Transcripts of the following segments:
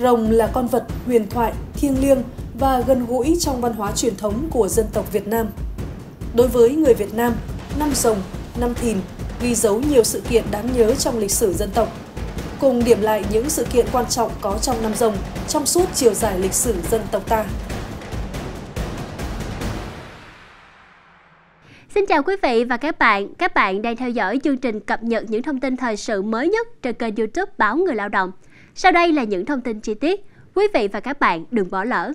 Rồng là con vật huyền thoại, thiêng liêng và gần gũi trong văn hóa truyền thống của dân tộc Việt Nam. Đối với người Việt Nam, năm Rồng, năm Thìn ghi dấu nhiều sự kiện đáng nhớ trong lịch sử dân tộc. Cùng điểm lại những sự kiện quan trọng có trong năm Rồng trong suốt chiều dài lịch sử dân tộc ta. Xin chào quý vị và các bạn đang theo dõi chương trình cập nhật những thông tin thời sự mới nhất trên kênh YouTube Báo Người Lao động. Sau đây là những thông tin chi tiết, quý vị và các bạn đừng bỏ lỡ.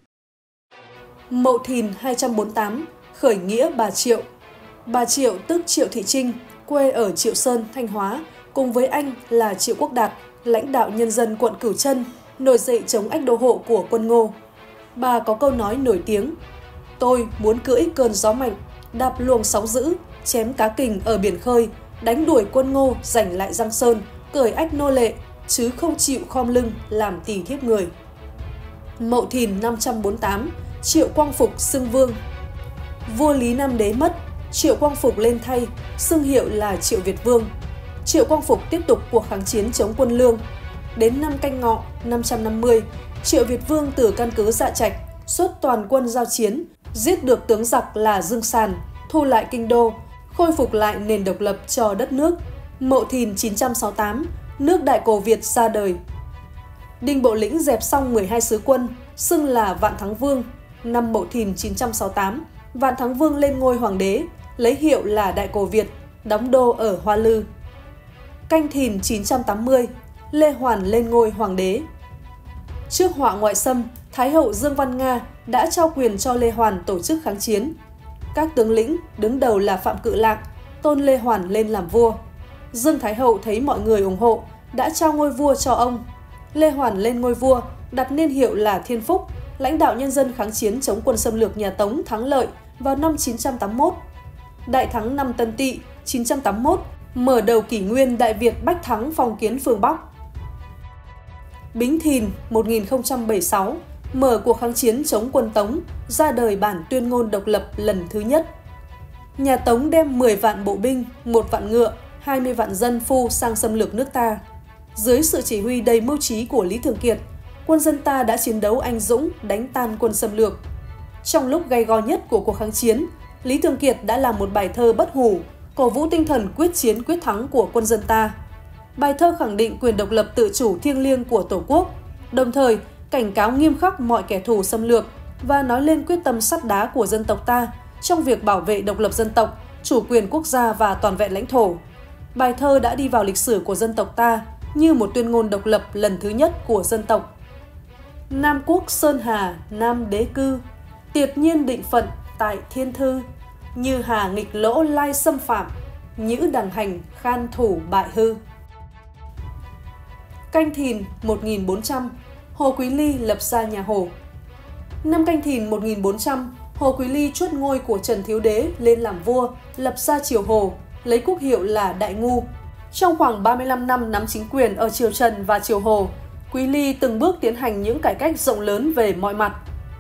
Mậu Thìn 248, khởi nghĩa Bà Triệu. Bà Triệu tức Triệu Thị Trinh, quê ở Triệu Sơn, Thanh Hóa, cùng với anh là Triệu Quốc Đạt, lãnh đạo nhân dân quận Cửu Chân, nổi dậy chống ách đô hộ của quân Ngô. Bà có câu nói nổi tiếng: "Tôi muốn cưỡi cơn gió mạnh, đạp luồng sóng dữ, chém cá kình ở biển khơi, đánh đuổi quân Ngô giành lại Giang Sơn, cởi ách nô lệ, chứ không chịu khom lưng làm tỳ thiếp người." Mậu Thìn 548, Triệu Quang Phục xưng vương. Vua Lý Nam Đế mất, Triệu Quang Phục lên thay, xưng hiệu là Triệu Việt Vương. Triệu Quang Phục tiếp tục cuộc kháng chiến chống quân Lương. Đến năm Canh Ngọ 550, Triệu Việt Vương từ căn cứ Dạ Trạch xuất toàn quân giao chiến, giết được tướng giặc là Dương Sàn, thu lại kinh đô, khôi phục lại nền độc lập cho đất nước. Mậu Thìn 968, nước Đại Cổ Việt ra đời. Đinh Bộ Lĩnh dẹp xong 12 sứ quân, xưng là Vạn Thắng Vương. Năm Mậu Thìn 968, Vạn Thắng Vương lên ngôi hoàng đế, lấy hiệu là Đại Cổ Việt, đóng đô ở Hoa Lư. Canh Thìn 980, Lê Hoàn lên ngôi hoàng đế. Trước họa ngoại xâm, Thái hậu Dương Văn Nga đã trao quyền cho Lê Hoàn tổ chức kháng chiến. Các tướng lĩnh, đứng đầu là Phạm Cự Lạc, tôn Lê Hoàn lên làm vua. Dương Thái hậu thấy mọi người ủng hộ, đã trao ngôi vua cho ông. Lê Hoàn lên ngôi vua, đặt niên hiệu là Thiên Phúc, lãnh đạo nhân dân kháng chiến chống quân xâm lược nhà Tống thắng lợi vào năm 981. Đại thắng năm Tân Tỵ 981, mở đầu kỷ nguyên Đại Việt bách thắng phong kiến phương Bắc. Bính Thìn 1076, mở cuộc kháng chiến chống quân Tống, ra đời bản tuyên ngôn độc lập lần thứ nhất. Nhà Tống đem 10 vạn bộ binh, 1 vạn ngựa, 20 vạn dân phu sang xâm lược nước ta. Dưới sự chỉ huy đầy mưu trí của Lý Thường Kiệt, quân dân ta đã chiến đấu anh dũng, đánh tan quân xâm lược. Trong lúc gay go nhất của cuộc kháng chiến, Lý Thường Kiệt đã làm một bài thơ bất hủ, cổ vũ tinh thần quyết chiến quyết thắng của quân dân ta. Bài thơ khẳng định quyền độc lập tự chủ thiêng liêng của Tổ quốc, đồng thời cảnh cáo nghiêm khắc mọi kẻ thù xâm lược và nói lên quyết tâm sắt đá của dân tộc ta trong việc bảo vệ độc lập dân tộc, chủ quyền quốc gia và toàn vẹn lãnh thổ. Bài thơ đã đi vào lịch sử của dân tộc ta như một tuyên ngôn độc lập lần thứ nhất của dân tộc. Nam quốc Sơn Hà, Nam đế cư, tiệt nhiên định phận tại thiên thư, như hà nghịch lỗ lai xâm phạm, nhữ đằng hành khan thủ bại hư. Canh Thìn 1400, Hồ Quý Ly lập ra nhà Hồ. Năm Canh Thìn 1400, Hồ Quý Ly chuất ngôi của Trần Thiếu Đế lên làm vua, lập ra triều Hồ, lấy quốc hiệu là Đại Ngu. Trong khoảng 35 năm nắm chính quyền ở triều Trần và triều Hồ, Quý Ly từng bước tiến hành những cải cách rộng lớn về mọi mặt.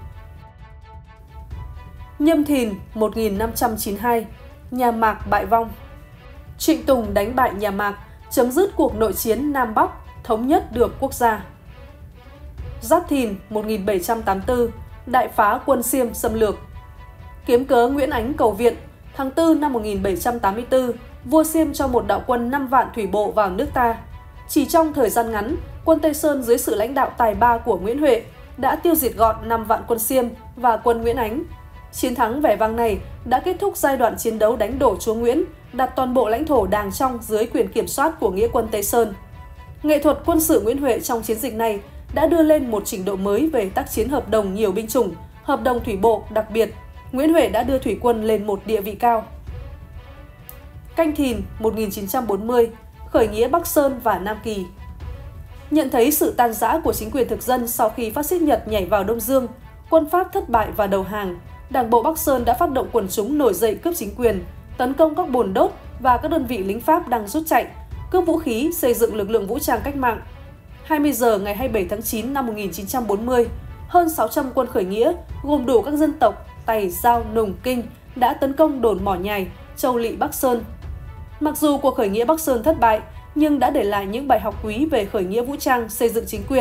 Nhâm Thìn 1592, nhà Mạc bại vong. Trịnh Tùng đánh bại nhà Mạc, chấm dứt cuộc nội chiến Nam Bắc, thống nhất được quốc gia. Giáp Thìn 1784, đại phá quân Xiêm xâm lược. Kiếm cớ Nguyễn Ánh cầu viện, tháng 4 năm 1784, vua Xiêm cho một đạo quân 5 vạn thủy bộ vào nước ta. Chỉ trong thời gian ngắn, quân Tây Sơn dưới sự lãnh đạo tài ba của Nguyễn Huệ đã tiêu diệt gọn 5 vạn quân Xiêm và quân Nguyễn Ánh. Chiến thắng vẻ vang này đã kết thúc giai đoạn chiến đấu đánh đổ chúa Nguyễn, đặt toàn bộ lãnh thổ Đàng Trong dưới quyền kiểm soát của nghĩa quân Tây Sơn. Nghệ thuật quân sự Nguyễn Huệ trong chiến dịch này đã đưa lên một trình độ mới về tác chiến hợp đồng nhiều binh chủng, hợp đồng thủy bộ đặc biệt. Nguyễn Huệ đã đưa thủy quân lên một địa vị cao. Canh Thìn 1940, khởi nghĩa Bắc Sơn và Nam Kỳ. Nhận thấy sự tan rã của chính quyền thực dân sau khi phát xít Nhật nhảy vào Đông Dương, quân Pháp thất bại và đầu hàng, Đảng bộ Bắc Sơn đã phát động quần chúng nổi dậy cướp chính quyền, tấn công các bồn đốt và các đơn vị lính Pháp đang rút chạy, cướp vũ khí, xây dựng lực lượng vũ trang cách mạng. 20 giờ ngày 27 tháng 9 năm 1940, hơn 600 quân khởi nghĩa gồm đủ các dân tộc Tày, Dao, Nùng, Kinh đã tấn công đồn Mỏ Nhài, Châu Lỵ, Bắc Sơn. Mặc dù cuộc khởi nghĩa Bắc Sơn thất bại, nhưng đã để lại những bài học quý về khởi nghĩa vũ trang, xây dựng chính quyền,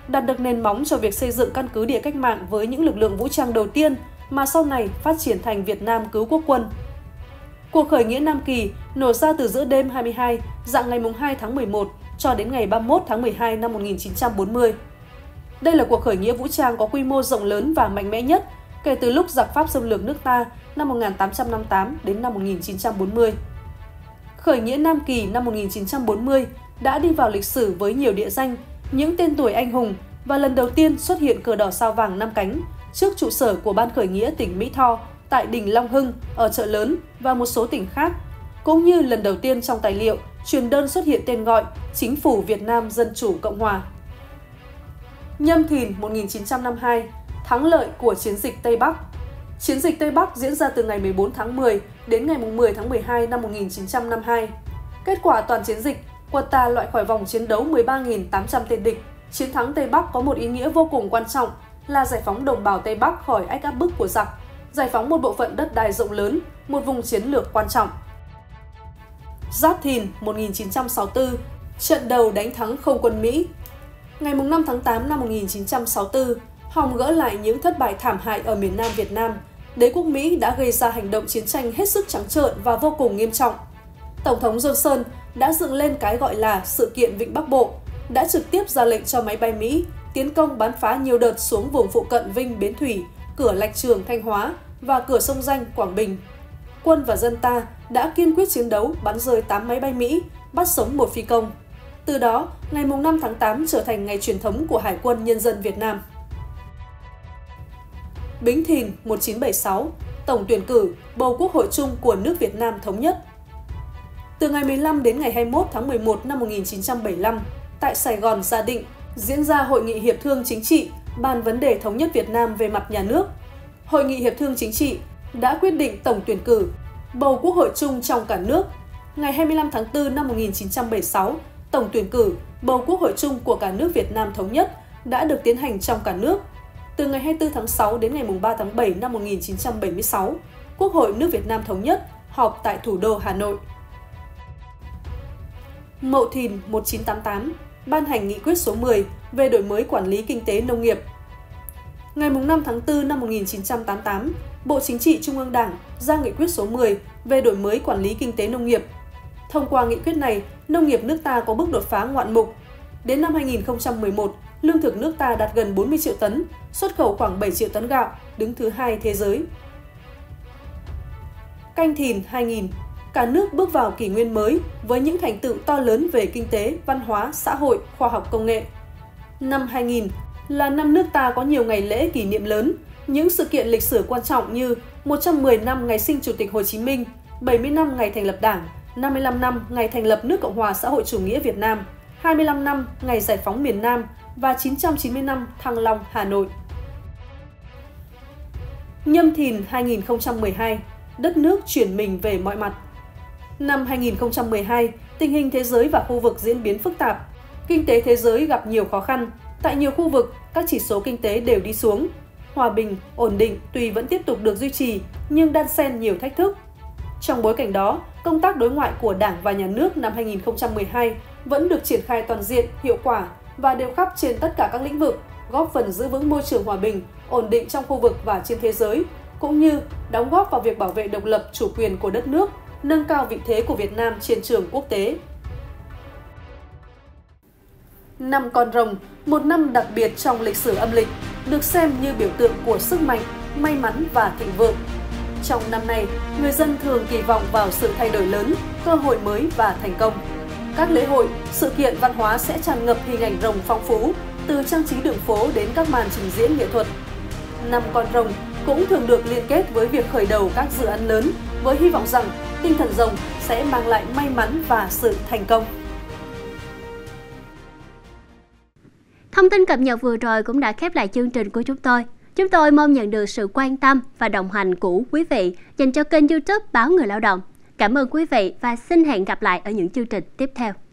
đặt được nền móng cho việc xây dựng căn cứ địa cách mạng với những lực lượng vũ trang đầu tiên mà sau này phát triển thành Việt Nam Cứu Quốc Quân. Cuộc khởi nghĩa Nam Kỳ nổ ra từ giữa đêm 22, rạng ngày 2 tháng 11 cho đến ngày 31 tháng 12 năm 1940. Đây là cuộc khởi nghĩa vũ trang có quy mô rộng lớn và mạnh mẽ nhất kể từ lúc giặc Pháp xâm lược nước ta năm 1858 đến năm 1940. Khởi nghĩa Nam Kỳ năm 1940 đã đi vào lịch sử với nhiều địa danh, những tên tuổi anh hùng và lần đầu tiên xuất hiện cờ đỏ sao vàng 5 cánh trước trụ sở của Ban khởi nghĩa tỉnh Mỹ Tho tại đỉnh Long Hưng ở Chợ Lớn và một số tỉnh khác, cũng như lần đầu tiên trong tài liệu truyền đơn xuất hiện tên gọi Chính phủ Việt Nam Dân Chủ Cộng Hòa. Nhâm Thìn 1952, thắng lợi của chiến dịch Tây Bắc. Chiến dịch Tây Bắc diễn ra từ ngày 14 tháng 10 đến ngày 10 tháng 12 năm 1952. Kết quả toàn chiến dịch, quân ta loại khỏi vòng chiến đấu 13.800 tên địch. Chiến thắng Tây Bắc có một ý nghĩa vô cùng quan trọng là giải phóng đồng bào Tây Bắc khỏi ách áp bức của giặc, giải phóng một bộ phận đất đai rộng lớn, một vùng chiến lược quan trọng. Giáp Thìn 1964, trận đầu đánh thắng không quân Mỹ. Ngày 5 tháng 8 năm 1964, hòng gỡ lại những thất bại thảm hại ở miền Nam Việt Nam, đế quốc Mỹ đã gây ra hành động chiến tranh hết sức trắng trợn và vô cùng nghiêm trọng. Tổng thống Johnson đã dựng lên cái gọi là sự kiện Vịnh Bắc Bộ, đã trực tiếp ra lệnh cho máy bay Mỹ tiến công bắn phá nhiều đợt xuống vùng phụ cận Vinh Bến Thủy, cửa Lạch Trường Thanh Hóa và cửa sông Danh Quảng Bình. Quân và dân ta đã kiên quyết chiến đấu bắn rơi 8 máy bay Mỹ, bắt sống 1 phi công. Từ đó, ngày 5 tháng 8 trở thành ngày truyền thống của Hải quân Nhân dân Việt Nam. Bính Thìn 1976, tổng tuyển cử bầu Quốc hội chung của nước Việt Nam thống nhất. Từ ngày 15 đến ngày 21 tháng 11 năm 1975, tại Sài Gòn, Gia Định, diễn ra Hội nghị Hiệp thương Chính trị bàn vấn đề thống nhất Việt Nam về mặt nhà nước. Hội nghị Hiệp thương Chính trị đã quyết định tổng tuyển cử bầu Quốc hội chung trong cả nước. Ngày 25 tháng 4 năm 1976, tổng tuyển cử bầu Quốc hội chung của cả nước Việt Nam thống nhất đã được tiến hành trong cả nước. Từ ngày 24 tháng 6 đến ngày 3 tháng 7 năm 1976, Quốc hội nước Việt Nam thống nhất họp tại thủ đô Hà Nội. Mậu Thìn 1988, ban hành nghị quyết số 10 về đổi mới quản lý kinh tế nông nghiệp. Ngày 5 tháng 4 năm 1988, Bộ Chính trị Trung ương Đảng ra nghị quyết số 10 về đổi mới quản lý kinh tế nông nghiệp. Thông qua nghị quyết này, nông nghiệp nước ta có bước đột phá ngoạn mục. Đến năm 2011, lương thực nước ta đạt gần 40 triệu tấn, xuất khẩu khoảng 7 triệu tấn gạo, đứng thứ 2 thế giới. Canh Thìn 2000, cả nước bước vào kỷ nguyên mới với những thành tựu to lớn về kinh tế, văn hóa, xã hội, khoa học công nghệ. Năm 2000 là năm nước ta có nhiều ngày lễ kỷ niệm lớn, những sự kiện lịch sử quan trọng như 110 năm ngày sinh Chủ tịch Hồ Chí Minh, 70 năm ngày thành lập Đảng, 55 năm ngày thành lập nước Cộng hòa xã hội chủ nghĩa Việt Nam, 25 năm ngày giải phóng miền Nam và 990 năm Thăng Long, Hà Nội. Nhâm Thìn 2012, đất nước chuyển mình về mọi mặt. Năm 2012, tình hình thế giới và khu vực diễn biến phức tạp. Kinh tế thế giới gặp nhiều khó khăn. Tại nhiều khu vực, các chỉ số kinh tế đều đi xuống. Hòa bình, ổn định tuy vẫn tiếp tục được duy trì, nhưng đan xen nhiều thách thức. Trong bối cảnh đó, công tác đối ngoại của Đảng và Nhà nước năm 2012 vẫn được triển khai toàn diện, hiệu quả và đều khắp trên tất cả các lĩnh vực, góp phần giữ vững môi trường hòa bình, ổn định trong khu vực và trên thế giới, cũng như đóng góp vào việc bảo vệ độc lập, chủ quyền của đất nước, nâng cao vị thế của Việt Nam trên trường quốc tế. Năm Con Rồng, một năm đặc biệt trong lịch sử âm lịch, được xem như biểu tượng của sức mạnh, may mắn và thịnh vượng. Trong năm nay, người dân thường kỳ vọng vào sự thay đổi lớn, cơ hội mới và thành công. Các lễ hội, sự kiện văn hóa sẽ tràn ngập hình ảnh rồng phong phú, từ trang trí đường phố đến các màn trình diễn nghệ thuật. Năm Con Rồng cũng thường được liên kết với việc khởi đầu các dự án lớn, với hy vọng rằng tinh thần rồng sẽ mang lại may mắn và sự thành công. Thông tin cập nhật vừa rồi cũng đã khép lại chương trình của chúng tôi. Chúng tôi mong nhận được sự quan tâm và đồng hành của quý vị dành cho kênh YouTube Báo Người Lao Động. Cảm ơn quý vị và xin hẹn gặp lại ở những chương trình tiếp theo.